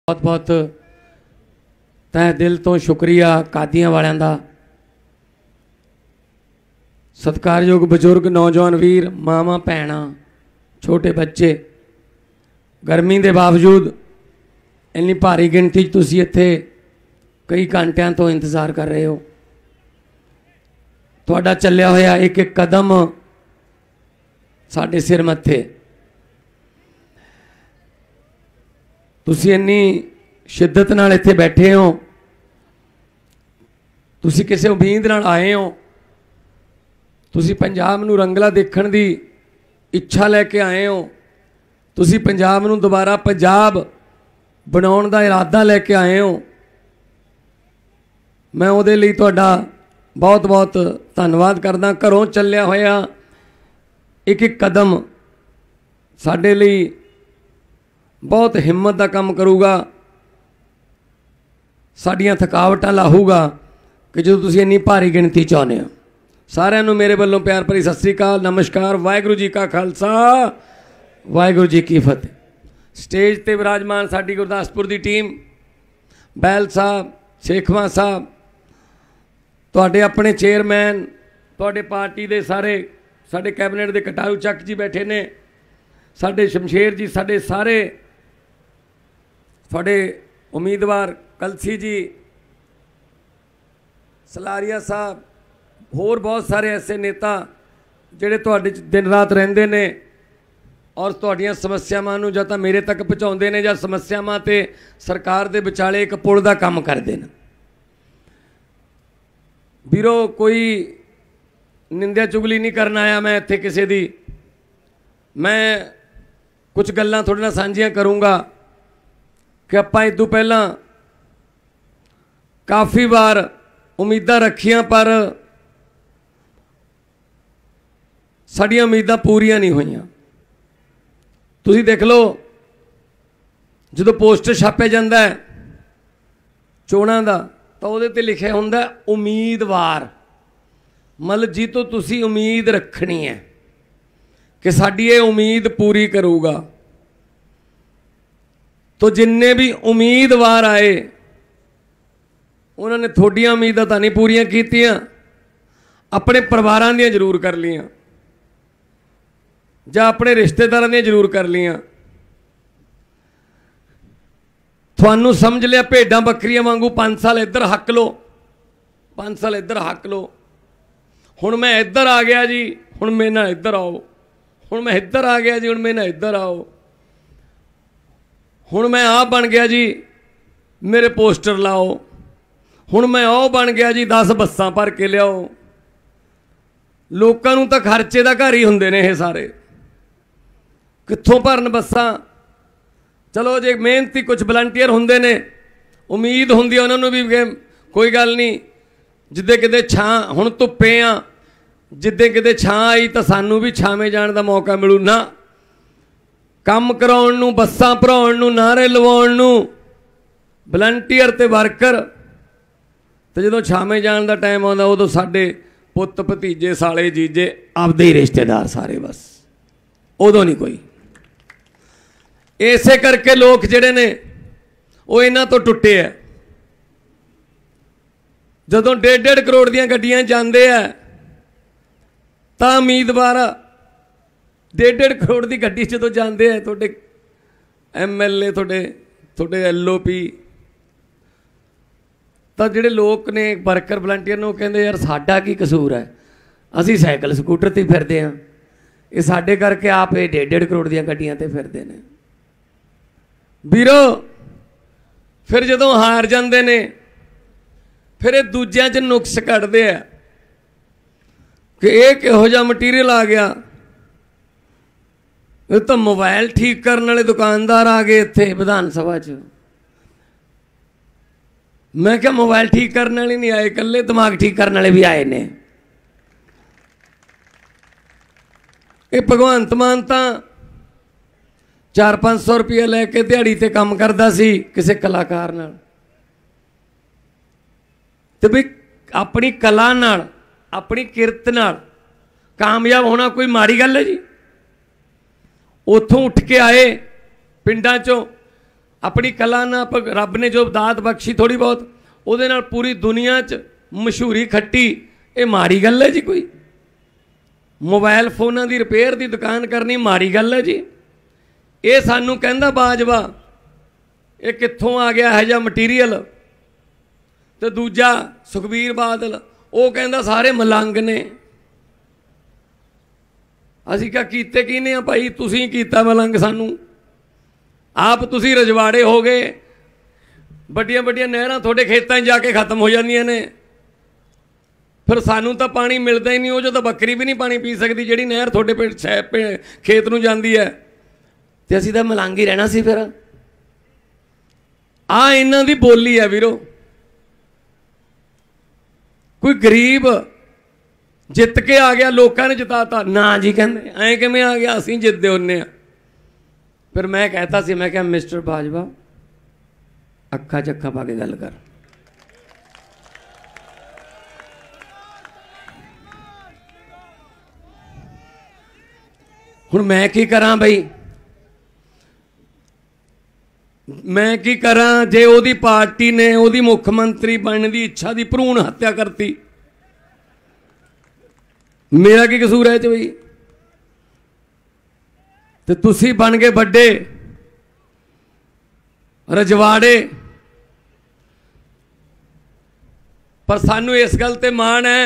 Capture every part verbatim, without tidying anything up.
बहुत बहुत तह दिल तो शुक्रिया कादियां वालियां दा। सत्कारयोग बजुर्ग नौजवान वीर मावां भैणां छोटे बच्चे गर्मी के बावजूद इन्नी भारी गिनती तुसीं इत्थे कई घंटियां तो इंतज़ार कर रहे हो। तुहाडा चलिया होया एक एक कदम साडे सिर मत्थे। तुसीं इन्नी शिद्दत नाल इत्थे बैठे हो, तुसीं किसी उम्मीद नाल आए हो, तुसीं पंजाब नूं रंगला देखण दी इच्छा लैके आए हो, तुसीं पंजाब नूं दोबारा पंजाब बनाउण दा इरादा लैके आए हो। मैं उहदे लई तुहाडा बहुत बहुत धन्नवाद करदा। घरों चलिया होया एक एक कदम साडे लई बहुत हिम्मत का काम करूगा, साड़ियाँ थकावटां लाहूगा कि जो तुसीं इन्नी भारी गिनती चाहुंदे हो। सारिਆਂ ਨੂੰ मेरे वालों प्यार भरी सत श्री अकाल, नमस्कार, वाहिगुरू जी का खालसा, वाहिगुरू जी की फतेह। स्टेज ते विराजमान साडी गुरदासपुर की टीम, बैल साहब, शेखवा साहब, तुहाडे अपने चेयरमैन, तुहाडे पार्टी के सारे साडे कैबिनेट के कटारू चक जी बैठे ने, साडे शमशेर जी, साडे सारे तुहाडे उम्मीदवार कलसी जी, सलारिया साहब, होर बहुत सारे ऐसे नेता जिहड़े तुहाडे दिन रात रहिंदे ने और तुहाडीआं समस्यावां नूं जां तां मेरे तक पहुँचाउंदे ने जां समस्यावां ते सरकार दे विचाले एक पुल दा काम करदे ने। वीरो कोई निंदा चुगली नहीं करना आया मैं इत्थे किसी दी। मैं कुछ गल्लां तुहाडे नाल सांझियां करूँगा कि आपां इदों पहलां काफ़ी बार उम्मीदां रखियां पर साड़ियां उम्मीदां पूरियां नहीं होईयां। तुसीं देख लो जो पोस्टर छापे जाता है चोणां दा तो उहदे ते लिखिया हुंदा उम्मीदवार, मतलब जी तो तुसीं उम्मीद रखनी है कि साडी ये उम्मीद पूरी करूगा। तो जिन्ने भी उम्मीदवार आए उन्होंने थोड़ियां उम्मीदां तां नहीं पूरियां कीतियां, अपने परिवारां दियां जरूर कर लियां जां अपने रिश्तेदारां दियां जरूर कर लियां। तुहानूं समझ लिया भेडां बकरियां वांगू पांच साल इधर हक लो, पांच साल इधर हक लो, हुण मैं इधर आ गया जी, हुण मेरे नाल इधर आओ, हुण मैं इधर आ गया जी, हुण मेरे नाल इधर आओ, हुण मैं आ बन गया जी, मेरे पोस्टर लाओ, हुण मैं ओ बन गया जी, दस बसां भर के लियाओ। लोकां नूं तां खर्चे दा घर ही हुंदे ने ये सारे, कित्थों भरन बसां। चलो जे मेहनती कुछ वलंटियर हुंदे ने, उम्मीद हुंदी है उन्हां नूं भी कोई गल नहीं, जिद्दे किते छां, हुण धुप्पे आ, जिद्दे किते छां आई तो सानूं भी छावें जाण दा मौका मिलू ना। काम कराउण नूं, बसां भराउण नूं, नारे लवाउण नूं वलंटियर ते वर्कर, तो जो छावें जाण दा टाइम आउंदा उदों साडे पुत्त भतीजे साले जीजे आपदे ही रिश्तेदार सारे, बस उदों नहीं कोई। इसे करके लोग जिहड़े ने वो इन्हां तो टुटे है। जदों डेढ़ डेढ़ करोड़ दीयां गड्डियां जांदे है तां उम्मीदवार डेढ़ डेढ़ करोड़ की गड्डी जदों जांदे है, तुहाडे एम एल ए, तुहाडे तुहाडे एल ओ पी, तो जिहड़े लोग ने वर्कर वलंटियर ने कहते यार साडा की कसूर है, असी साइकिल स्कूटर ते फिरदे हां, ये साडे करके आप ये डेढ़ डेढ़ करोड़ दीयां गड्डियां ते फिरदे ने। वीरो फिर जदों हार जांदे ने फिर ये दूजियां च नुक्स कढ़दे आ कि ये किहो जिहा मटीरियल आ गया, ये तो मोबाइल ठीक करने वाले दुकानदार आ गए इत्थे विधान सभा च। मैं क्या मोबाइल ठीक करने वाले नहीं आए, कल्ले दिमाग ठीक करने वाले भी आए ने। ये भगवंत मान तां चार पाँच सौ रुपया लैके दिहाड़ी ते काम करदा सी किसी कलाकार नाल, ते भी अपनी कला नाल, अपनी किरत नाल कामयाब होना कोई माड़ी गल है जी। उतों उठ के आए पिंडां चों, अपनी कला ना रब ने जो दात बख्शी थोड़ी बहुत ਉਹਦੇ ਨਾਲ पूरी दुनिया च मशहूरी खट्टी, ये माड़ी गल है जी। कोई मोबाइल फोनां की रिपेयर की दुकान करनी माड़ी गल है जी। ये सानू कहंदा बाजवा ये कित्थों आ गया है जा मटीरियल, तो दूजा सुखबीर बादल वो कहंदा सारे मलंग ने। असीं क्या कीते कीने आ भाई, तुसीं कीता मलंग सानू। आप तुसीं रजवाड़े हो गए, ਵੱਡੀਆਂ ਵੱਡੀਆਂ ਨਹਿਰਾਂ ਤੁਹਾਡੇ ਖੇਤਾਂ 'ਚ ਜਾ ਕੇ ਖਤਮ ਹੋ ਜਾਂਦੀਆਂ ਨੇ, ਫਿਰ ਸਾਨੂੰ ਤਾਂ ਪਾਣੀ ਮਿਲਦਾ ਹੀ ਨਹੀਂ। ਉਹ ਜਦੋਂ ਬੱਕਰੀ ਵੀ ਨਹੀਂ ਪਾਣੀ ਪੀ ਸਕਦੀ ਜਿਹੜੀ ਨਹਿਰ ਤੁਹਾਡੇ ਪਿੰਡ ਖੇਤ ਨੂੰ ਜਾਂਦੀ ਹੈ, ਤੇ ਅਸੀਂ ਤਾਂ ਮਲੰਗ ਹੀ ਰਹਿਣਾ ਸੀ। ਫਿਰ ਆ ਇਹਨਾਂ ਦੀ ਬੋਲੀ ਹੈ ਵੀਰੋ। ਕੋਈ ਗਰੀਬ ਜਿੱਤ ਕੇ ਆ ਗਿਆ, ਲੋਕਾਂ ਨੇ ਜਿਤਾਤਾ ਨਾ ਜੀ, ਕਹਿੰਦੇ ਐਂ ਕਿਵੇਂ ਆ ਗਿਆ, ਅਸੀਂ ਜਿੱਤਦੇ ਹੁੰਦੇ ਆ। ਫਿਰ ਮੈਂ ਕਹਿਤਾ ਸੀ, ਮੈਂ ਕਿਹਾ ਮਿਸਟਰ ਬਾਜਵਾ ਅੱਖਾਂ 'ਚ ਅੱਖਾਂ ਪਾ ਕੇ ਗੱਲ ਕਰ। ਹੁਣ ਮੈਂ ਕੀ ਕਰਾਂ ਬਈ, ਮੈਂ ਕੀ ਕਰਾਂ ਜੇ ਉਹਦੀ ਪਾਰਟੀ ਨੇ ਉਹਦੀ ਮੁੱਖ ਮੰਤਰੀ ਬਣਨ ਦੀ ਇੱਛਾ ਦੀ ਭਰੂਣ ਹੱਤਿਆ ਕਰਤੀ, ਮੇਰਾ ਕੀ ਕਸੂਰ ਹੈ ਇਹ 'ਚ ਬਈ। ਤੇ ਤੁਸੀਂ ਬਣ ਗਏ ਵੱਡੇ रजवाड़े, पर सानू इस गल ते माण है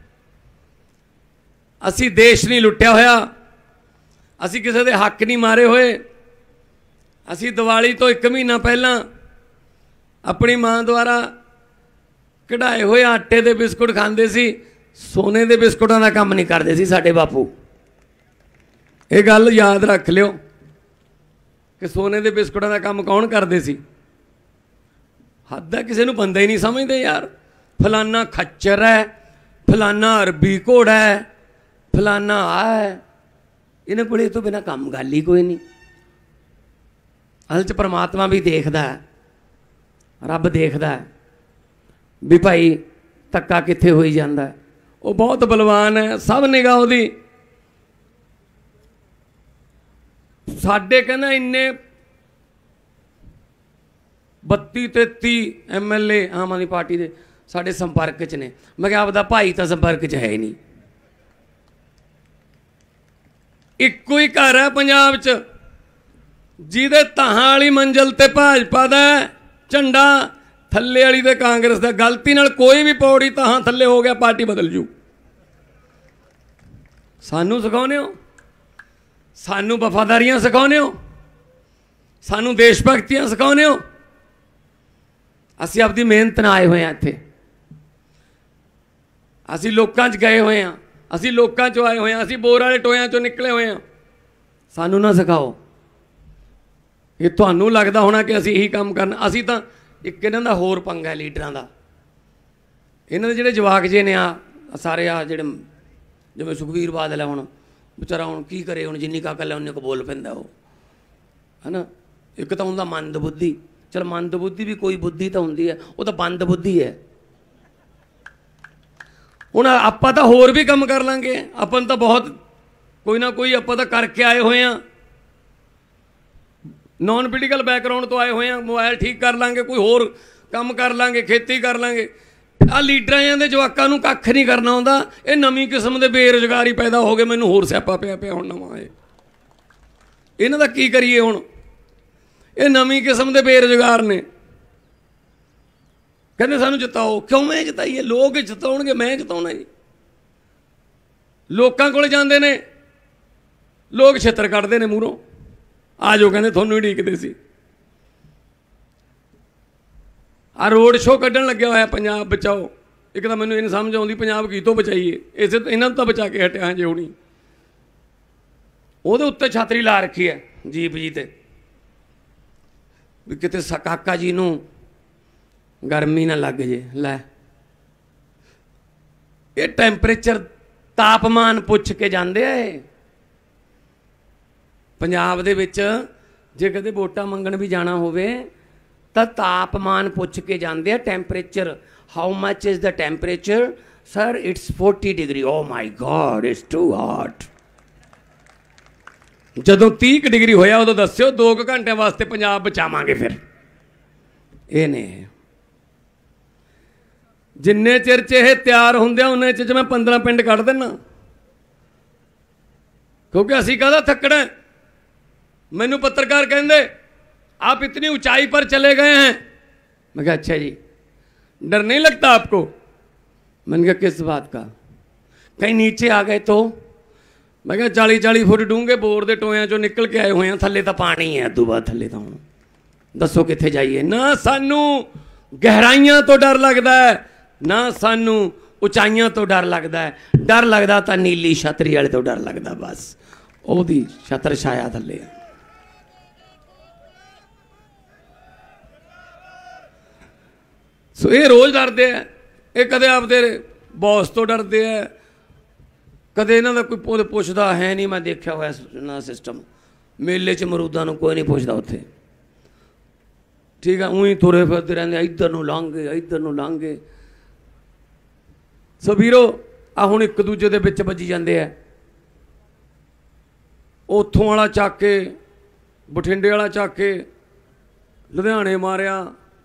असी देश नहीं लुटिया होया, असी किसी दे हक नहीं मारे हुए। असी दिवाली तो एक महीना पहला अपनी मां द्वारा कढ़ाए हुए आटे दे बिस्कुट खांदे सी, सोने दे बिस्कुटां दा काम नहीं करदे सी साडे बापू। ये गल याद रख लियो कि सोने के बिस्कुटां का काम कौन करते सी। हद है, किसी को बंदा ही नहीं समझते यार। फलाना खच्चर है, फलाना अरबी घोड़ा है, फलाना आ है, इन्हें को तो बिना काम गल ही कोई नहीं। असल च परमात्मा भी देखता है, रब देखता है भी भाई धक्का कित्थे होई जांदा है। वो बहुत बलवान है, सब निगाह उहदी। साडे कहना इन्ने बत्ती तेती एम एल ए आम आदमी पार्टी के साडे संपर्क च ने। मैं क्या आपदा भाई तो संपर्क च है ही नहीं। इक्को ही घर है पंजाब च जिहदे ताहां वाली मंजिल ते भाजपा दा झंडा, थल्ले वाली ते कांग्रेस दा। गलती नाल कोई भी पौड़ी ताहां थल्ले हो गया पार्टी बदल जू। सानू सिखाउने हो, सानू वफादारियां सिखाउने हो, सानू देश भगतियां सिखाउने हो। असी आपकी मेहनत ना आए हुए हैं इत्थे, असी लोकां च गए हुए हैं, असी लोकां चों आए हुए हैं, असी बोर वाले टोयां चों निकले हुए हैं। सानू ना सिखाओ। ये तुहानू लगदा होना कि असी यही काम करना। असी तां एक इन्हां दा होर पंगा है लीडरां दा। इन्हां दे जिहड़े जवाक जे ने आ सारे आ जिहड़े जिवें सुखबीर बादल है, हुण बेचारा हुण की करे, हुण जिन्नी का कल उन्ने को बोल पैंदा वो है ना। एक तो हुंदा मंद बुद्धि, चल मंद बुद्धि भी कोई बुद्धि तो हुंदी है, वो तो बंद बुद्धि है। हुण आपां तां होर भी काम कर लांगे, अपन तो बहुत कोई ना कोई आपां तां करके आए हुए हैं, नॉन पोलीटिकल बैकग्राउंड तो आए हुए हैं। मोबाइल ठीक कर लांगे, कोई होर काम कर लांगे, खेती कर लांगे। आ लीडरां दे जवाकां नूं कख नहीं करना आउंदा। ये नवीं किस्म दे बेरोजगारी पैदा हो गए। मैनूं होर सिआपा पिया पिया हुण नवां ये इन्हां दा की करिए। हुण ये नवीं किस्म दे बेरोजगार ने, कहंदे सानूं जिताओ। क्यों मैं जिताईए? लोग जिताउणगे, मैं जिताउणा जी। लोकां कोल जांदे ने, लोग छित्तर कढदे ने मूहरों, आ जाओ कहंदे तुहानूं ही उड़ीकदे सी। आ रोड शो कड्ढण लग्या होया पंजाब बचाओ। एक तो मैनूं ये नहीं समझ आउंदी पंजाब की तो बचाईए, इसे इन्हां नूं तां बचा के हटिया जे होणी। ਉਹਦੇ उत्ते छातरी ला रखी है जीप जी ते भी किते काका जी नूं गर्मी ना लग जे। लै ये टैंपरेचर तापमान पुछ के जांदे आ। पंजाब दे विच जे कदे वोटां मंगण भी जाना होवे तां तापमान पुछ के जांदे आ। Temperature, how much is the temperature? Sir it's forty degree. Oh my god, it's too hot. ਜਦੋਂ तीह डिग्री होया उदों दस्सिओ दो घंटे वास्ते पंजाब बचावांगे। फिर ये ने जिन्ने चिर च ये तैयार होंदे उन्ने चिर च मैं पंद्रह पिंड कढ़ देना, क्योंकि असी कहदा थकड़ा। मैनू पत्रकार कहंदे आप इतनी ऊंचाई पर चले गए हैं। मैं कहा अच्छा जी, डर नहीं लगता आपको? मैंने कहा किस बात का? कहीं नीचे आ गए तो? मैं कहा चाली चाली फुट डूंगे बोर के टोया चो निकल के आए हुए हैं, थले तो पानी है, अदू बाद थले तो हूँ दसो कित्थे जाइए। ना सानू गहराइयां तो डर लगता है, ना सानू उचाइयां तो डर लगता है। डर लगता तो नीली छतरी वाले तो डर लगता, बस ओदी छतर छाया थले। सो ये रोज़ डरते हैं, ये कदे आपदे बॉस तो डरते हैं, कदे इन्हों का कोई पुछदा है नहीं। मैं देखा हुआ ना सिस्टम, मेले च मरूदा नूं कोई नहीं पुछदा उत्थे, ठीक है। ऊँ ही तुरे फिरते रहंदे, इधर नूं लंघ गए इधर नूं लंघ गए। सो वीरो आ हुण एक दूजे दे विच वजी जांदे है। उत्थों वाला चक के बठिंडे वाला चक के लुधियाने मारिया,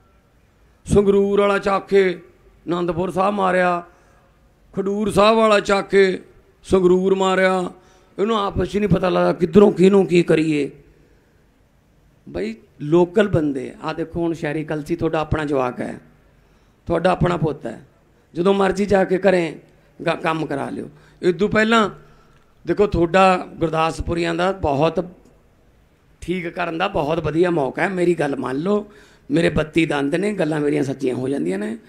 संगरूर वाला चक के आनंदपुर साहब मारिया, खडूर साहब वाला चक के संगरूर मारिया। इन्हों आपस नहीं पता लगा किधरों किनू की करिए। बई लोकल बंदे आ देखो, हुण शहरी कलसी थोड़ा अपना जवाक है, थोड़ा अपना पुत है, जो मर्जी जाके करें काम करा लियो। इदू पहला देखो थोड़ा गुरदासपुरियां दा बहुत ठीक करन दा बहुत वधिया मौका है। मेरी गल मान लो, मेरे बत्ती दंद ने, गल्लां मेरियां सच्चियां हो जांदियां ने।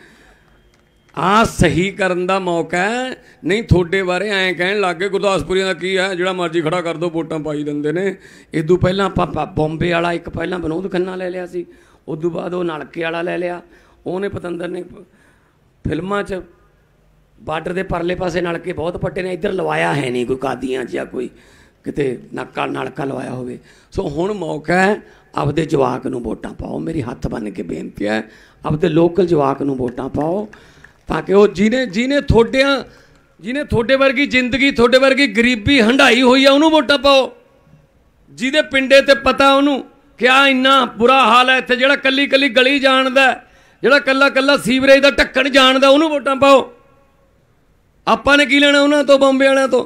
आ सही करन दा मौका है, नहीं थोड़े बारे ऐं कहण लग गए गुरदासपुरियां दा की है, जिहड़ा मर्जी खड़ा कर दो वोटां पाई दिंदे ने। इदू पहला आपां बॉम्बे वाला एक पहला विनोद खन्ना ले लिया सी, उदू बाद वो नलके वाला ले लिया। उहने पतंदर ने फिल्मां च बार्डर के परले पासे नलके बहुत पट्टे ने, इधर लवाया है नहीं कोई कादियां च या कोई किते नक्का नलका लवाया होवे। सो हुण मौका है, आपदे जवाक नूं वोटां पाओ। मेरी हत्थ बन के बेनती है, आपदे लोकल जवाक नूं वोटां पाओ, ताकि वो जिन्हें जिन्हें थोड़िया जिन्हें थोड़े वर्गी जिंदगी थोड़े वर्गी गरीबी हंडाई हुई है उन्होंने वोटां पाओ। जिदे पिंडे ते पता उन्होंने क्या इन्ना बुरा हाल है इत्थे, जिहड़ा कल्ली कल्ली गली जानदा, जिहड़ा कल्ला कल्ला सीवरेज का ढक्कन जानदा, उन्होंने वोटां पाओ। आपां ने की लेना उन्हां तो, बॉम्बे वालियां तो।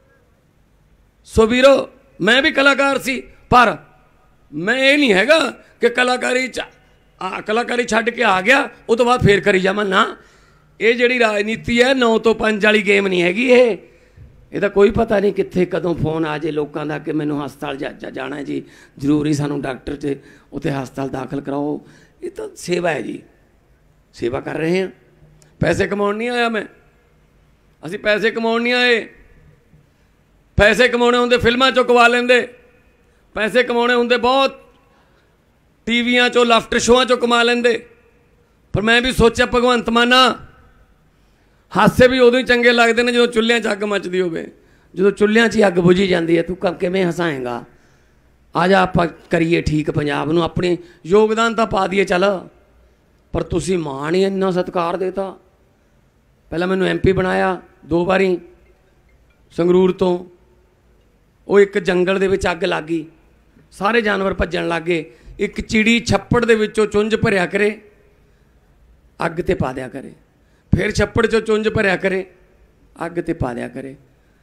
सो वीरो मैं भी कलाकार सी, पर मैं ये नहीं हैगा कि कलाकारी च कलाकारी छड्ड के आ गया उस तो बाद फेर करी जावां ना। ये जिहड़ी राजनीति है नौ तो पाँच वाली गेम नहीं हैगी। ये ਇਹਦਾ कोई पता नहीं कित्थे कदों फोन आ जाए लोगों का कि मैनू हस्पताल जा, जा जाना है जी, जरूरी सानू डॉक्टर से उत्थे हस्पताल दाखिल कराओ। ये तो सेवा है जी, सेवा कर रहे हैं। पैसे कमाउण नहीं आया मैं, असी पैसे कमाउण नहीं आए। पैसे कमाने होंदे फिल्मां चों कमा लेंदे, पैसे कमाने होंदे बहुत टीवियां चो लाफ्टर शोआं चो कमा लेंदे। पर मैं भी सोचा भगवंत माना हासे भी उदों ही चंगे लगते हैं जो चुल्हियां च अग मचदी होवे। जो चुल्हियां च अग बुझी जाती है, तू किवें हसाएगा? आ जा आप करिए ठीक पंजाब नूं, अपने योगदान तो पा दिए चल। पर तुसी मां नहीं इन्ना सत्कार देता। पहला मैनू एम पी बनाया दो बारी संगरूर तो, वो एक जंगल दे विच अग लग गई, सारे जानवर भज्जण लग गए। एक चिड़ी छप्पड़ दे विचों चुंझ भरिया करे, अग ते पा दिया करे, फिर छप्पड़ चो चुंझ भरिया करे, अग ते पा दिया करे।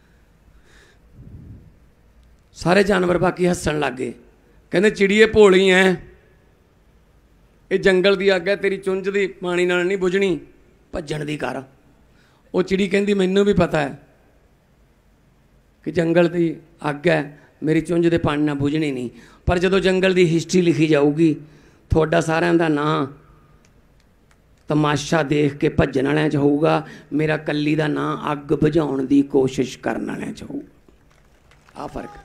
सारे जानवर बाकी हसन लग गए, कहते चिड़िए भोली है, ये जंगल की अग है, तेरी चुंझ की पानी नाल नहीं बुझनी, भज्जण दी कर। वो चिड़ी कहती मैनू भी पता है कि जंगल की अग है, मेरी चुंझ के पानी नाल बुझनी नहीं। पर जो जंगल की हिस्ट्री लिखी जाऊगी, थोड़ा सारिਆਂ ਦਾ ਨਾਂ तमाशा देख के भज्जण वालिਆਂ 'ਚ होऊगा, मेरा कल्ली का नां अग बुझाउण की कोशिश करन वालिਆਂ 'ਚ होऊगा। आ फर्क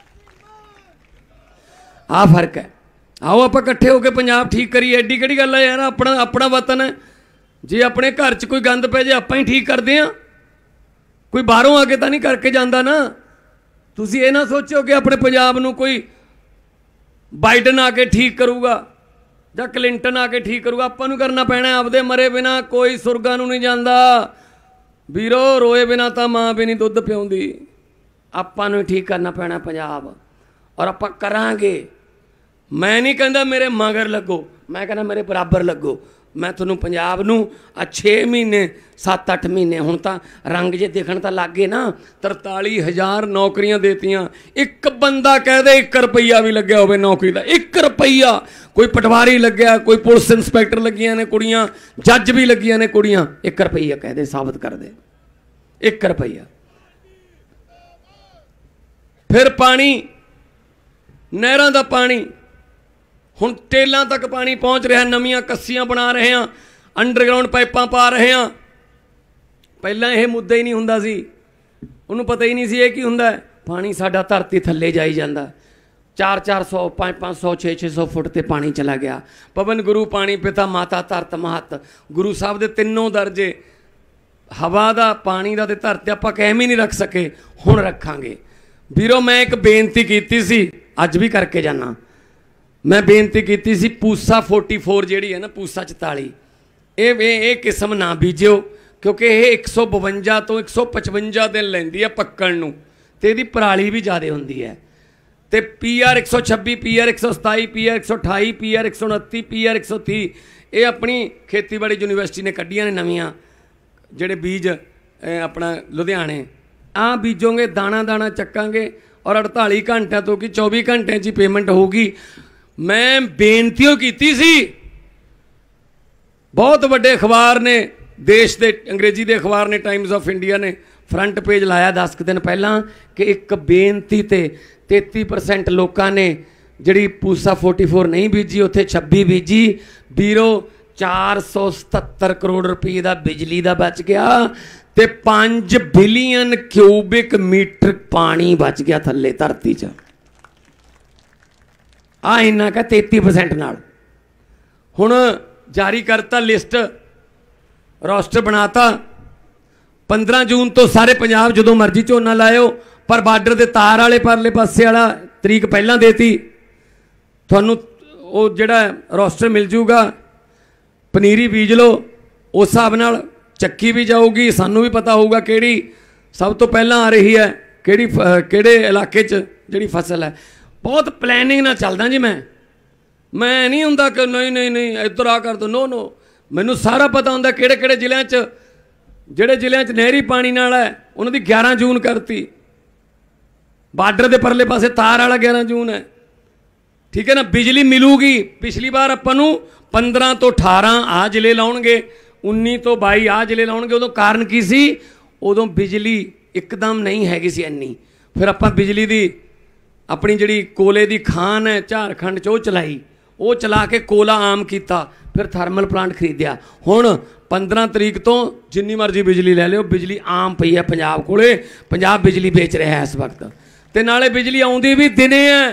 आ फर्क है। आओ आप इकट्ठे होकर पंजाब ठीक करिए। एडी किहड़ी गल है यार, अपना अपना वतन है। जे अपने घर च कोई गंद पै जाए आपां ही ठीक करते हैं, कोई बाहरों आके तो नहीं करके जाता ना। तुसीं ये ना सोचो कि अपने पंजाब नूं कोई बाइडन आके ठीक करूगा ਜਾਂ क्लिंटन आके ठीक करूगा। आपां नूं करना पैना। आपदे मरे बिना कोई सुरगां नूं नहीं जांदा वीरो, रोए बिना तो मां भी नहीं दुध पिआउंदी। आपां नूं ठीक करना पैना पंजाब। और आप करांगे। मैं नहीं कहता मेरे मगर लगो, मैं कहना मेरे बराबर लगो। मैं तुहानूं पंजाब नूं आ छे महीने सत्त अठ महीने हुण तां रंग जे देखण तां लग गए ना, तरताली हज़ार नौकरियां देतियां। एक बंदा कह दे एक रुपया भी लग्या होवे नौकरी दा, एक रुपया, कोई पटवारी लग्या, कोई पुलिस इंस्पैक्टर लगियां ने कुड़ियां, जज भी लगियां ने कुड़ियां, एक रुपया कह दे साबित कर दे, एक रुपया। फिर पानी, नहरां दा पानी, हुण टेलों तक पानी पहुँच रहा, नवीं कस्सियां बना रहे हैं, अंडरग्राउंड पाइपां पा रहे हैं। पहला यह मुद्दा ही नहीं हुंदा सी, उन्होंने पता ही नहीं सी कि हुंदा है। पानी साडा धरती थल्ले जाई जांदा, चार चार सौ पाँच पाँच सौ छे छे सौ फुट ते पानी चला गया। पवन गुरु पानी पिता माता धरत महत, गुरु साहब दे तिनों दर्जे, हवा दा, पानी दा ते धरती आपां कायम ही नहीं रख सके, हुण रखांगे। वीरो मैं एक बेनती कीती सी, अज भी करके जाना। मैं बेनती की सी पूसा फोर्टी फोर जी है ना, पूसा चौताली, ये किस्म ना बीजो, क्योंकि ये एक सौ बवंजा तो एक सौ पचवंजा दिन लैंदी है पक्कण नूं, ते इहदी पराली भी ज़्यादा होंदी है। तो पी आर एक सौ छब्बी, पी आर एक सौ सताई, पी आर एक सौ अठाई, पी आर एक सौ उनती, पी आर एक सौ तीह, ये अपनी खेतीबाड़ी यूनिवर्सिटी ने कढ़िया ने नवीं जिहड़े बीज अपना लुधियाने। आ बीजोगे, दाना दाना चक्कांगे और अड़ताली घंटे तो कि चौबी घंटे च पेमेंट होगी। मैं बेनतियों की सी, बहुत वड्डे अखबार ने, देश के अंग्रेजी के अखबार ने, टाइम्स ऑफ इंडिया ने फ्रंट पेज लाया दस दिन पहला कि एक बेनती ते तेती परसेंट लोगों ने जिहड़ी पूसा फोर्टी फोर नहीं बीजी, उत्थे छब्बी बीजी। बीरो चार सौ सतहत्तर करोड़ रुपये का बिजली का बच गया, ते पांच बिलियन क्यूबिक मीटर पानी बच गया थल्ले धरती च। आ इन्ना का तेती परसेंट नाल हुण जारी करता लिस्ट, रोस्टर बनाता। पंद्रह जून तो सारे पंजाब जो मर्जी झोना लाओ, पर बार्डर के तार वाले परले पासे वाला तरीक पहला देती। तुहानूं वो जिहड़ा रोस्टर मिल जूगा, पनीरी बीज लो, उस हिसाब नाल चक्की भी जाऊगी, सानू भी पता होगा किहड़ी सब तो पहला आ रही है, किहड़ी किहड़े इलाके च जिहड़ी फसल है। बहुत प्लैनिंग ना चलदा जी। मैं मैं नहीं हुंदा कि नहीं नहीं नहीं इधर आ कर दो, नो नो, मैनू सारा पता हुंदा किहड़े किहड़े जिल੍ਹਿਆਂ च, जिहड़े जिल੍ਹਿਆਂ च नहरी पानी नाल है उन्हां दी ग्यारह जून करती। बार्डर के परले पासे तार वाला ग्यारह जून है, ठीक है ना। बिजली मिलूगी, पिछली बार आपां नूं पंद्रह तो अठारह आ जिले लाउणगे, उन्नी तो बाई आ जिले लाउणगे। उदों कारण की सी, उदों बिजली एकदम नहीं हैगी सी इन्नी। फिर आपां बिजली दी अपनी जिहड़ी कोले की खान है झारखंड च, वो चलाई, वो चला के कोला आम किया, फिर थर्मल प्लांट खरीदिया। हुण पंद्रह तरीक तो जिन्नी मर्जी बिजली ले लो, बिजली आम पई है पंजाब कोले, पंजाब बिजली बेच रहा है इस वक्त। ते नाले बिजली आउंदी भी दिने है।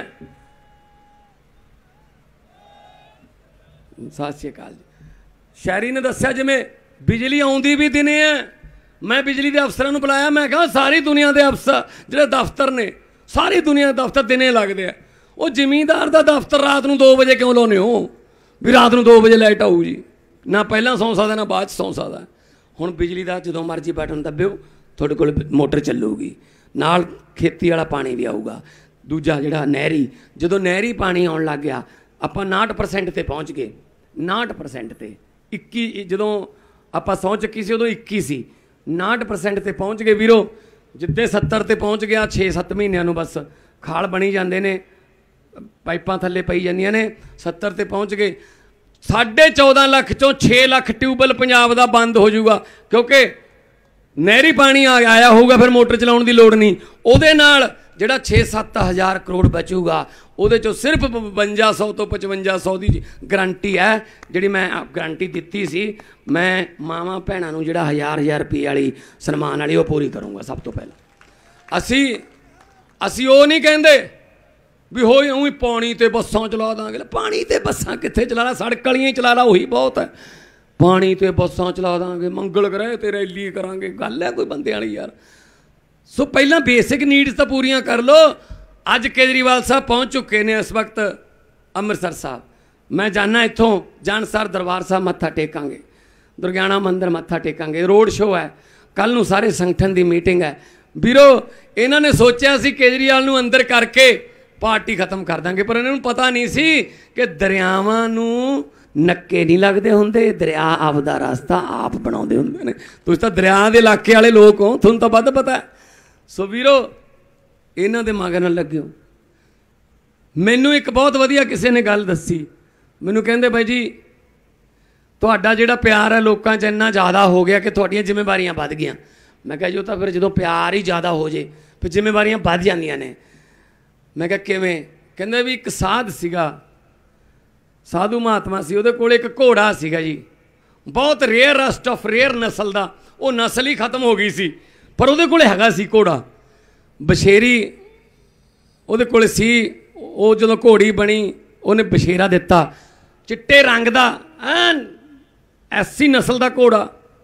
सत श्री अकाल जी। शहरी ने दस्सिया जिवें बिजली आउंदी भी दिने है। मैं बिजली के अफसरां नूं बुलाया, मैं कहा सारी दुनिया के अफसर जिहड़े दफ्तर ने, सारी दुनिया के दफ्तर दिने लगते हैं। वो जमींदार का दफ्तर रात को दो बजे क्यों लाने हो भी रात को दो बजे लाइट आऊ जी, ना पहला सौ सकता ना बाद सौ सकता। हुण बिजली का जो मर्जी बटन दबिओ, थोड़े कोल मोटर चलूगी, नाल खेती वाला पानी भी आऊगा। दूजा जिहड़ा नहरी, जो नहरी पानी आउण लग गया, आपां उनाहठ परसेंट ते पहुँच गए। उनाहठ परसेंट ते इक्की, जदों आपां सौ चुकी सी उदों इक्की सी, उनाहठ परसेंट ते पहुँच गए वीरो। जिद्दे सत्तर ते पहुँच गया, छे सत्त महीनों नूं बस खाल बनी जाते ने, पाइपां थल्ले पई जांदियां ने। सत्तर ते पहुँच गए, साढ़े चौदह लख चों छे लख ट्यूबवैल पंजाब दा बंद हो जाऊगा, क्योंकि नहरी पानी आ आया होगा, फिर मोटर चलाउण दी लोड़ नहीं। उहदे नाल जिहड़ा छे सत्त हज़ार करोड़ बचूगा, उहदे चों सिर्फ बवंजा सौ तो पचवंजा सौ की गारंटी है, जिहड़ी मैं गारंटी दित्ती सी। मैं मावां भैणां नूं जिहड़ा हज़ार हज़ार रुपये वाली सन्मान वाली वो पूरी करूँगा। सब तो पहला असी असी वो नहीं कहते भी हो उही पानी ते बसां चला दांगे। पानी ते बसां कित्थे चला ला, सड़क वालियां चला ला, उही बहुत है। पानी ते बसां चला दांगे, मंगल ग्रह ते रैली करांगे, गल है कोई बंदे वाली यार। सो पहला बेसिक नीड्स तो पूरियां कर लो। अज केजरीवाल साहब पहुँच चुके हैं इस वक्त अमृतसर साहब। मैं जाना इत्थों जानसर दरबार साहब मत्था टेकांगे, दुर्गियाना मंदिर मत्था टेकांगे, रोड शो है कल नूं, सारे संगठन की मीटिंग है। ਵੀਰੋ ਇਹਨਾਂ ने सोचा सी केजरीवाल नूं अंदर करके पार्टी खत्म कर देंगे। पर इन्होंने पता नहीं सी कि दरियावां नूं नक्के नहीं लगते होंदे, दरिया आपदा रास्ता आप बनाउंदे हुंदे ने। तुसीं तां दरिया दे इलाके वाले लोग हो, तुहानूं तां वध पता है। सो वीरो इन्हां दे मगर ना लग्गिओ। मैनूं एक बहुत वधिया किसी ने गल दसी, मैनूं कहंदे बाई जी तुहाडा जिहड़ा प्यार है लोकां 'च इन्ना ज़्यादा हो गया कि तुहाडीआं जिम्मेवारियां वध गईआं। मैं कहा जी तां फिर जदों प्यार ही ज़्यादा हो जे फिर जिम्मेवारियां वध जांदियां ने। मैं कहा किवें? कहंदे भी एक साध सीगा, साधु महात्मा सी, उहदे कोल एक घोड़ा सीगा जी, बहुत रेयरस्ट ऑफ रेयर नस्ल का। वो नस्ल ही खत्म हो गई सी, पर उहदे कोल हैगा सी घोड़ा बछेरी उहदे कोल सी। वो जदों घोड़ी बनी उन्हें बछेरा दिता, चिट्टे रंग का एन ऐसी नस्ल का घोड़ा।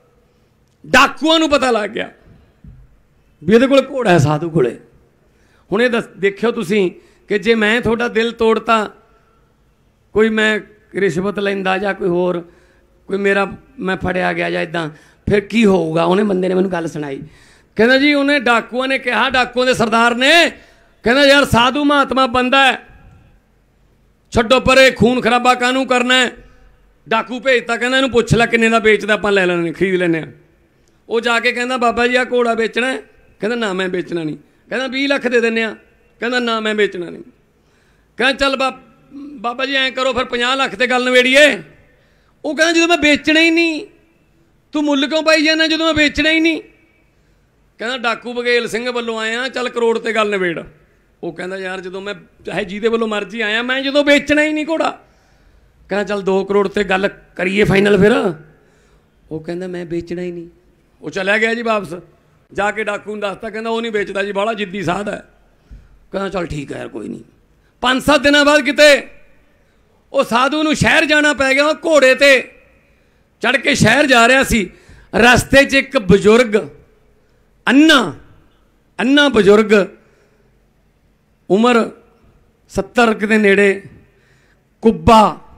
डाकुआं नूं पता लग गया भी इहदे कोल घोड़ा है साधु कोले। हुण ये दस देखियो तुसीं कि जे मैं तुहाडा दिल तोड़ता, कोई मैं रिश्वत लैंदा जां कोई होर कोई मेरा मैं फड़िया गया जां इदां, फिर की होऊगा? उन्हें बंदे ने मैनूं गल सुनाई, कहंदा जी उन्हें डाकुआं ने कहा, डाकुआं दे सरदार ने कहंदा यार साधु महात्मा बंदा है, छड्डो परे खून खराबा कानूं करना है। डाकू भेजता, कहंदा इहनूं पुछ लै किन्ने दा बेचदा, आपां लै लैणे खरीद लैने आ। वो जाके कहंदा बाबा जी आ घोड़ा बेचना है? कहंदा ना मैं बेचना नहीं। कहंदा बीस लख दे दिंदे आ? कहंदा ना मैं बेचना नहीं। कहंदा चल बा बाबा जी ऐं करो फिर पचास लख ते गल नवेड़ीए। वो कहंदा जदों मैं बेचना ही नहीं तू मुੱਲ क्यों पाई जाना जदों मैं बेचना ही नहीं? कहंदा डाकू बघेल सिंह वल्लों आया, चल करोड़ ते गल नवेड़। वो कहंदा यार जदों मैं चाहे जिहदे वल्लों मर्जी आया, मैं जदों बेचना ही नहीं घोड़ा। कहंदा चल दो करोड़ ते गल करिए फाइनल फिर। वो कहंदा मैं बेचना ही नहीं। वो चलिया गया जी वापस, जाके डाकू नूं दसता, कहंदा वो नहीं बेचदा जी, बड़ा जिद्दी साध है। कहंदा चल ठीक है यार कोई नहीं। पांच सत्त दिनों बाद किते वो साधु नूं शहर जाना पै गया। वो घोड़े ते चढ़ के शहर जा रहा सी, रस्ते च एक बजुर्ग अन्ना अन्ना बजुर्ग उम्र सत्तर के नेड़े कुब्बा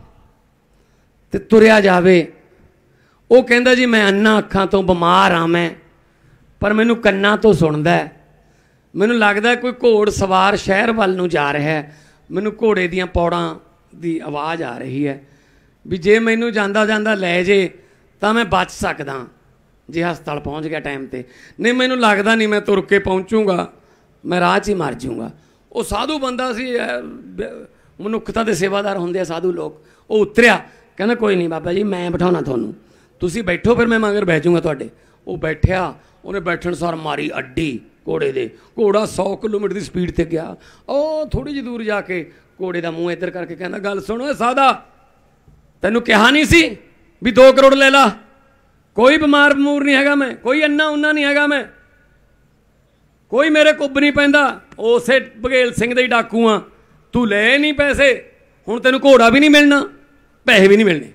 ते तुरिया जावे। वो कहंदा जी मैं अन्ना अखां तो बीमार हाँ मैं, पर मैनू कन्ना तो सुनदा है, मैनू लगदा कोई घोड़ सवार शहर वाल नूं जा रहा है, मैनू घोड़े दीयां पौड़ां दी आवाज़ आ रही है भी जे मैनू जांदा जांदा लै जे तां मैं बच सकदा जे हस्पताल पहुँच गया टाइम ते, नहीं मैनू लगदा नहीं मैं तुर के पहुँचूँगा, मैं राह च ही मर जाऊँगा। वो साधु बंदा सी, मनुखता के सेवादार होंदे साधु लोग। वो उतरिया, कहना कोई नहीं बाबा जी मैं बिठाना तुहानूं, तुसीं बैठो फिर मैं मगर बह जाऊँगा तुहाडे। वो बैठिया, उन्हें बैठण सार मारी अड्डी घोड़े दे, घोड़ा सौ किलोमीटर की स्पीड ते गया। ओ थोड़ी जी दूर जाके घोड़े का मूँह इधर करके कहना गल सुनो सादा, तैनूं कहा नहीं सी भी दो करोड़ ले ला, कोई बीमार बमूर नहीं हैगा मैं, कोई अन्ना उन्ना नहीं हैगा मैं, कोई मेरे कुब नहीं पैंदा, उसे बघेल सिंह दे डाकू हाँ, तू ले नहीं पैसे, हुण तैनूं घोड़ा भी नहीं मिलना पैसे भी नहीं मिलने।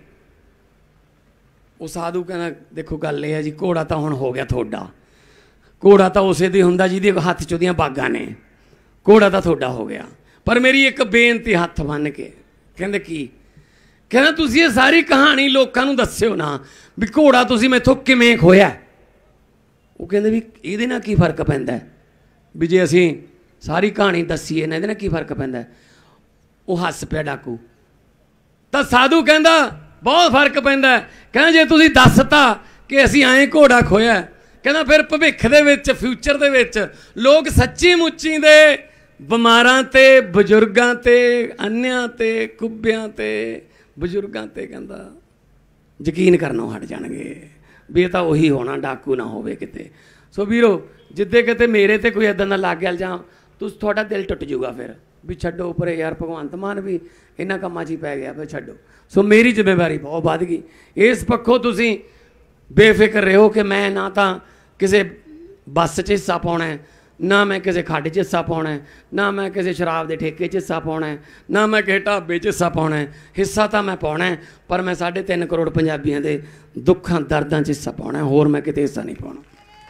वो साधु कहना देखो गल यह है जी, घोड़ा तो हुण हो गया थोड़ा, घोड़ा तो उसे दी हुंदा जिहदे हत्थ च उहदियां बागां ने, घोड़ा तो थोड़ा हो गया, पर मेरी एक बेनती हत्थ बन के। कहंदे की? कहना तुसीं ये सारी कहानी लोकां नूं दस्सिओ ना भी घोड़ा तुसीं मैथों किवें खोया। वो कहंदे भी इहदे नाल की फर्क पैंदा है भी जे असीं सारी कहानी दस्सीए ना, इहदे नाल की फर्क पैंदा है? वो हस पिया डाकू। तां साधु कहंदा बहुत फर्क पैंदा है। कहना जे तुसीं दसता कि असीं ऐं घोड़ा खोया, कहना फिर भविख दे विच फ्यूचर दे विच लोग सच्ची मुच्ची दे बिमारां ते बजुर्गां ते अन्नियां ते कुब्बियां ते बजुर्गां ते कहंदा यकीन करनों हट जाणगे भी तां उही होना, डाकू ना होवे किते। सो वीरो जिद्दे किते मेरे ते कोई इदां दा लग गया जां तुस तुहाडा दिल टुट जूगा फिर भी छड्डो उपरे यार, भगवंत मान भी इन्हां कम्मां 'च ही पै गया, फिर छड्डो। सो मेरी जिम्मेवारी बहुत वध गई। इस पक्षों तुसीं बेफिक्र रहो कि मैं ना तां किसी बस च हिस्सा पाउणा है, ना मैं किसी खड्ड च हिस्सा पाउणा है, ना मैं किसी शराब के ठेके च हिस्सा पाउणा है, ना मैं किसी ढाबे च हिस्सा पाउणा है। हिस्सा तो मैं पाउणा है, पर मैं साढ़े तीन करोड़ पंजाबियों के दुखों दर्दां च हिस्सा पाउणा है, होर मैं किते हिस्सा नहीं पाउणा।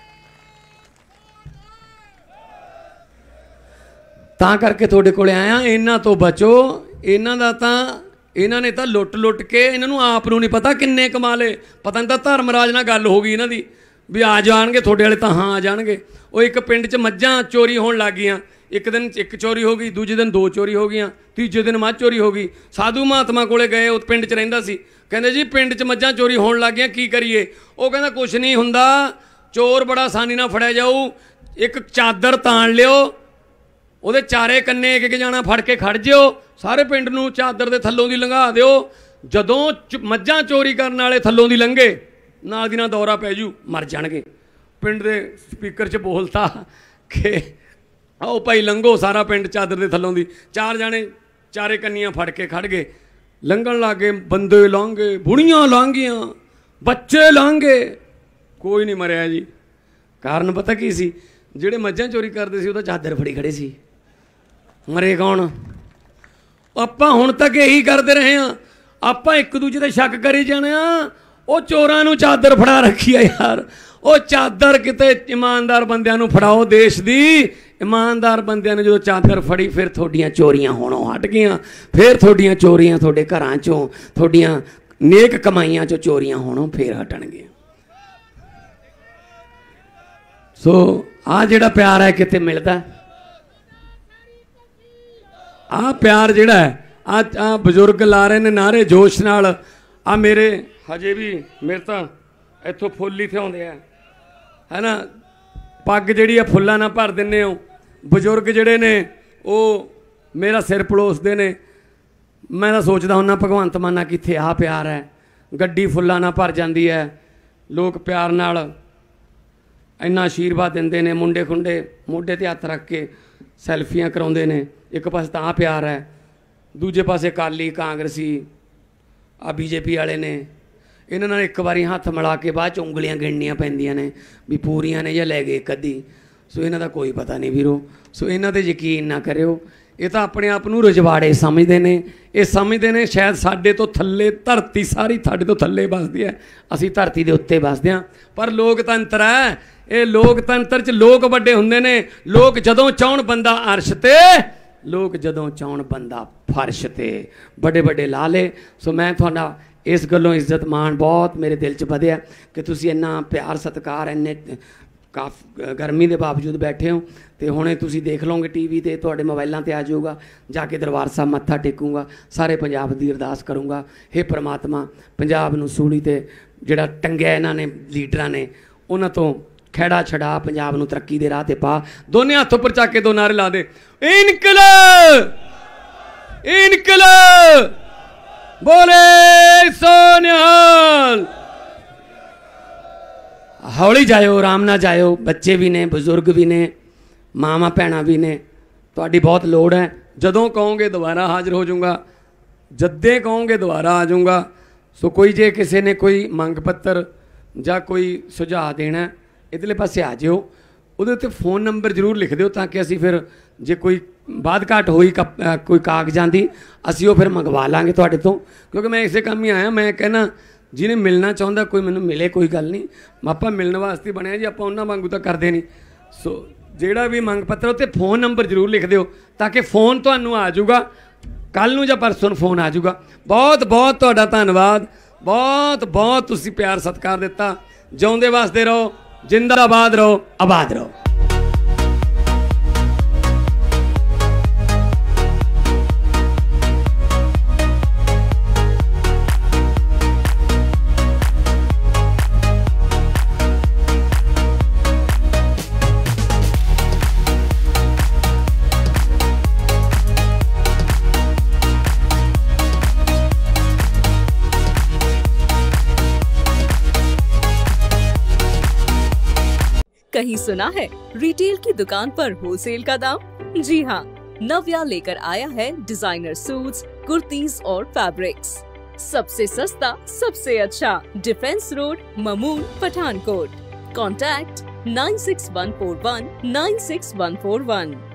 तां करके तुहाडे कोले आया, इन्हां तो बचो। इन्हां दा तां इन्हां ने तां लुट लुट के इन्हां नूं आप नूं नहीं पता किन्ने कमा ले। पता नहीं तां धर्मराज नाल गल हो गई इन्हां दी भी आ जाणगे थोड़े वाले, तो हाँ आ जाणगे। वो एक पिंड च मझां चोरी होण लग गईयां, एक दिन एक चोरी हो गई, दूजे दिन दो चोरी हो गई, तीजे दिन मझ चोरी हो गई। साधु महात्मा कोले गए, उस पिंड च रहिंदा सी, कहंदे जी पिंड च मझां चोरी होण लग गईयां, की करिए? वो कहंदा कुछ नहीं हुंदा, चोर बड़ा आसानी नाल फड़िया जाऊ, एक चादर ताण लिओ, ਉਹਦੇ ਚਾਰੇ ਕੰਨੇ ਇੱਕ ਇੱਕ ਜਾਣਾ ਫੜ ਕੇ ਖੜ ਜਿਓ, ਸਾਰੇ ਪਿੰਡ ਨੂੰ ਚਾਦਰ ਦੇ ਥੱਲੋਂ ਦੀ ਲੰਘਾ ਦਿਓ। ਜਦੋਂ ਮੱਝਾਂ ਚੋਰੀ ਕਰਨ ਵਾਲੇ ਥੱਲੋਂ ਦੀ ਲੰਘੇ, ਨਾਲ ਦੀ ਨਾਲ ਦੌਰਾ ਪੈ ਜੂ, ਮਰ ਜਾਣਗੇ। ਪਿੰਡ ਦੇ ਸਪੀਕਰ 'ਚ ਬੋਲਤਾ ਕਿ ਆਓ ਭਾਈ ਲੰਘੋ, ਸਾਰਾ ਪਿੰਡ ਚਾਦਰ ਦੇ ਥੱਲੋਂ ਦੀ। ਚਾਰ ਜਾਣੇ ਚਾਰੇ ਕੰਨੀਆਂ ਫੜ ਕੇ ਖੜ ਗਏ, ਲੰਘਣ ਲੱਗ ਗਏ। ਬੰਦੇ ਲੰਘ ਗਏ, ਬੁੜੀਆਂ ਲੰਘ ਗਈਆਂ, ਬੱਚੇ ਲੰਘ ਗਏ, ਕੋਈ ਨਹੀਂ ਮਰਿਆ ਜੀ। ਕਾਰਨ ਪਤਾ ਕੀ ਸੀ? ਜਿਹੜੇ ਮੱਝਾਂ ਚੋਰੀ ਕਰਦੇ ਸੀ ਉਹਦਾ ਚਾਦਰ ਫੜੀ ਖੜੇ ਸੀ। ਮਰੇ ਕੌਣ? ਆਪਾਂ ਹੁਣ ਤੱਕ ਇਹੀ ਕਰਦੇ ਰਹੇ ਹਾਂ, ਆਪਾਂ ਇੱਕ ਦੂਜੇ ਤੇ ਸ਼ੱਕ ਕਰੀ ਜਾਣੇ ਆ। ਉਹ ਚੋਰਾਂ ਨੂੰ ਚਾਦਰ ਫੜਾ ਰੱਖੀ ਆ ਯਾਰ, ਉਹ ਚਾਦਰ ਕਿਤੇ ਇਮਾਨਦਾਰ ਬੰਦਿਆਂ ਨੂੰ ਫੜਾਓ। ਦੇਸ਼ ਦੀ ਇਮਾਨਦਾਰ ਬੰਦਿਆਂ ਨੇ ਜਦੋਂ ਚਾਦਰ ਫੜੀ, ਫਿਰ ਤੁਹਾਡੀਆਂ ਚੋਰੀਆਂ ਹੋਣੋਂ ਹਟ ਗਈਆਂ, ਫਿਰ ਤੁਹਾਡੀਆਂ ਚੋਰੀਆਂ ਤੁਹਾਡੇ ਘਰਾਂ 'ਚੋਂ, ਤੁਹਾਡੀਆਂ ਨੇਕ ਕਮਾਈਆਂ 'ਚੋਂ ਚੋਰੀਆਂ ਹੋਣੋਂ ਫੇਰ ਹਟਣਗੀਆਂ। ਸੋ ਆਹ ਜਿਹੜਾ ਪਿਆਰ ਹੈ ਕਿਤੇ ਮਿਲਦਾ? ਆਹ ਪਿਆਰ ਜਿਹੜਾ ਹੈ, ਆ ਆ ਬਜ਼ੁਰਗ ਲਾ ਰਹੇ ਨੇ ਨਾਰੇ ਜੋਸ਼ ਨਾਲ। ਆ ਮੇਰੇ ਹਜੇ ਵੀ ਮੇਰੇ ਤਾਂ ਇੱਥੋਂ ਫੁੱਲ ਹੀ ਥਿਆਉਂਦੇ ਆ, ਹੈ ਨਾ। ਪੱਗ ਜਿਹੜੀ ਆ ਫੁੱਲਾਂ ਨਾਲ ਭਰ ਦਿੰਦੇ ਹੋ। ਬਜ਼ੁਰਗ ਜਿਹੜੇ ਨੇ ਉਹ ਮੇਰਾ ਸਿਰ ਪਲੋਸਦੇ ਨੇ। ਮੈਂ ਤਾਂ ਸੋਚਦਾ ਹੁੰਦਾ ਭਗਵੰਤ ਮਾਨਾ ਕਿੱਥੇ? ਆਹ ਪਿਆਰ ਹੈ। ਗੱਡੀ ਫੁੱਲਾਂ ਨਾਲ ਭਰ ਜਾਂਦੀ ਹੈ, ਲੋਕ ਪਿਆਰ ਨਾਲ ਇੰਨਾ ਆਸ਼ੀਰਵਾਦ ਦਿੰਦੇ ਨੇ। ਮੁੰਡੇ ਖੁੰਡੇ ਮੋਢੇ 'ਤੇ ਹੱਥ ਰੱਖ ਕੇ ਸੈਲਫੀਆਂ ਕਰਾਉਂਦੇ ਨੇ। ਇੱਕ ਪਾਸੇ ਤਾਂ ਆਹ ਪਿਆਰ ਹੈ, ਦੂਜੇ ਪਾਸੇ ਅਕਾਲੀ ਕਾਂਗਰਸੀ ਆ ਬੀ ਜੇ ਪੀ ਵਾਲੇ ਨੇ। ਇਹਨਾਂ ਨਾਲ ਇੱਕ ਵਾਰੀ ਹੱਥ ਮਿਲਾ ਕੇ ਬਾਅਦ 'ਚ ਉਂਗਲੀਆਂ ਗਿਣਨੀਆਂ ਪੈਂਦੀਆਂ ਨੇ ਵੀ ਪੂਰੀਆਂ ਨੇ ਜਾਂ ਲੈ ਗਏ ਇੱਕ ਅੱਧੀ। ਸੋ ਇਹਨਾਂ ਦਾ ਕੋਈ ਪਤਾ ਨਹੀਂ ਵੀਰੋ। ਸੋ ਇਹਨਾਂ 'ਤੇ ਯਕੀਨ ਨਾ ਕਰਿਓ। ਇਹ ਤਾਂ ਆਪਣੇ ਆਪ ਨੂੰ ਰਜਵਾੜੇ ਸਮਝਦੇ ਨੇ। ਇਹ ਸਮਝਦੇ ਨੇ ਸ਼ਾਇਦ ਸਾਡੇ ਤੋਂ ਥੱਲੇ ਧਰਤੀ ਸਾਰੀ ਸਾਡੇ ਤੋਂ ਥੱਲੇ ਵੱਸਦੀ ਹੈ, ਅਸੀਂ ਧਰਤੀ ਦੇ ਉੱਤੇ ਵੱਸਦੇ ਹਾਂ। ਪਰ ਲੋਕਤੰਤਰ ਹੈ ਇਹ। ਲੋਕਤੰਤਰ 'ਚ ਲੋਕ ਵੱਡੇ ਹੁੰਦੇ ਨੇ। ਲੋਕ ਜਦੋਂ ਚਾਹੁਣ ਬੰਦਾ ਅਰਸ਼ 'ਤੇ, ਲੋਕ ਜਦੋਂ ਚਾਹੁਣ ਬੰਦਾ ਫਰਸ਼ 'ਤੇ। ਵੱਡੇ ਵੱਡੇ ਲਾਲੇ। ਸੋ ਮੈਂ ਤੁਹਾਡਾ ਇਸ ਗੱਲੋਂ ਇੱਜ਼ਤ ਮਾਣ ਬਹੁਤ ਮੇਰੇ ਦਿਲ 'ਚ ਵਧਿਆ ਕਿ ਤੁਸੀਂ ਇੰਨਾ ਪਿਆਰ ਸਤਿਕਾਰ, ਇੰਨੇ ਕਾਫ ਗਰਮੀ ਦੇ ਬਾਵਜੂਦ ਬੈਠੇ ਹੋ। ਤੇ ਹੁਣੇ ਤੁਸੀਂ ਦੇਖ ਲਓਗੇ ਟੀ ਵੀ 'ਤੇ, ਤੁਹਾਡੇ ਮੋਬਾਈਲਾਂ 'ਤੇ ਆ ਜਾਊਗਾ। ਜਾ ਕੇ ਦਰਬਾਰ ਸਾਹਿਬ ਮੱਥਾ ਟੇਕੂੰਗਾ, ਸਾਰੇ ਪੰਜਾਬ ਦੀ ਅਰਦਾਸ ਕਰੂੰਗਾ, ਹੇ ਪ੍ਰਮਾਤਮਾ ਪੰਜਾਬ ਨੂੰ ਸੂਲੀ 'ਤੇ ਜਿਹੜਾ ਟੰਗਿਆ ਇਹਨਾਂ ਨੇ ਲੀਡਰਾਂ ਨੇ, ਉਹਨਾਂ ਤੋਂ ਖਹਿੜਾ ਛਡਾ, ਪੰਜਾਬ ਨੂੰ ਤਰੱਕੀ ਦੇ ਰਾਹ 'ਤੇ ਪਾ। ਦੋਨੇ ਹੱਥ ਉੱਪਰ ਚੱਕ ਕੇ ਦੋ ਨਾਰੇ ਲਾ ਦੇ, ਇਨਕਲਾਬ ਇਨਕਲਾਬ ਬੋਲੇ ਸੋ ਨਿਹਾਲ। ਹੌਲੀ ਜਾਇਓ, ਆਰਾਮ ਨਾਲ ਜਾਇਓ। ਬੱਚੇ ਵੀ ਨੇ, ਬਜ਼ੁਰਗ ਵੀ ਨੇ, ਮਾਵਾਂ ਭੈਣਾਂ ਵੀ ਨੇ। ਤੁਹਾਡੀ ਬਹੁਤ ਲੋੜ ਹੈ। ਜਦੋਂ ਕਹੋਗੇ ਦੁਬਾਰਾ ਹਾਜ਼ਰ ਹੋ ਜਾਊਂਗਾ, ਜਦੇ ਕਹੋਗੇ ਦੁਬਾਰਾ ਆ ਜਾਊਂਗਾ। ਸੋ ਕੋਈ ਜੇ ਕਿਸੇ ਨੇ ਕੋਈ ਮੰਗ ਪੱਤਰ ਜਾਂ ਕੋਈ ਸੁਝਾਅ ਦੇਣਾ, ਇਧਰਲੇ ਪਾਸੇ ਆ ਜਿਓ। ਉਹਦੇ ਉੱਤੇ फ़ोन ਨੰਬਰ ਜ਼ਰੂਰ ਲਿਖ ਦਿਓ ਤਾਂ ਕਿ ਅਸੀਂ ਫਿਰ ਜੇ ਕੋਈ ਬਾਤ ਘਾਟ ਹੋਈ ਕੋਈ ਕਾਗਜ਼ਾਂ ਦੀ, ਅਸੀਂ ਉਹ ਫਿਰ ਮੰਗਵਾ ਲਾਂਗੇ ਤੁਹਾਡੇ ਤੋਂ। ਕਿਉਂਕਿ ਮੈਂ ਇਸੇ ਕੰਮ ਹੀ ਆਇਆ। ਮੈਂ ਕਹਿੰਦਾ ਜਿਹਨੇ ਮਿਲਣਾ ਚਾਹੁੰਦਾ ਕੋਈ ਮੈਨੂੰ ਮਿਲੇ, ਕੋਈ ਗੱਲ ਨਹੀਂ। ਆਪਾਂ ਮਿਲਣ ਵਾਸਤੇ ਬਣਿਆ ਜੀ, ਆਪਾਂ ਉਹਨਾਂ ਵਾਂਗੂ ਤਾਂ ਕਰਦੇ ਨਹੀਂ। ਸੋ ਜਿਹੜਾ ਵੀ ਮੰਗ ਪੱਤਰ ਉੱਤੇ फ़ोन ਨੰਬਰ ਜ਼ਰੂਰ ਲਿਖ ਦਿਓ ਤਾਂ ਕਿ फ़ोन ਤੁਹਾਨੂੰ ਆ ਜਾਊਗਾ, ਕੱਲ੍ਹ ਨੂੰ ਜਾਂ ਪਰਸੋਂ ਨੂੰ फ़ोन ਆ ਜਾਊਗਾ। ਬਹੁਤ ਬਹੁਤ ਤੁਹਾਡਾ ਧੰਨਵਾਦ। ਬਹੁਤ ਬਹੁਤ ਤੁਸੀਂ ਪਿਆਰ ਸਤਿਕਾਰ ਦਿੱਤਾ। ਜਿਉਂਦੇ ਵਸਦੇ ਰਹੋ, ਜਿੰਦਾਬਾਦ ਰਹੋ, ਆਬਾਦ ਰਹੋ। कहीं सुना है रिटेल की दुकान पर होलसेल का दाम? जी हाँ, नव्या लेकर आया है डिजाइनर सूट्स, कुर्तीज और फैब्रिक्स। सबसे सस्ता, सबसे अच्छा, defence road, Mamun, Pathankot. Contact nine six one four one nine six one four one.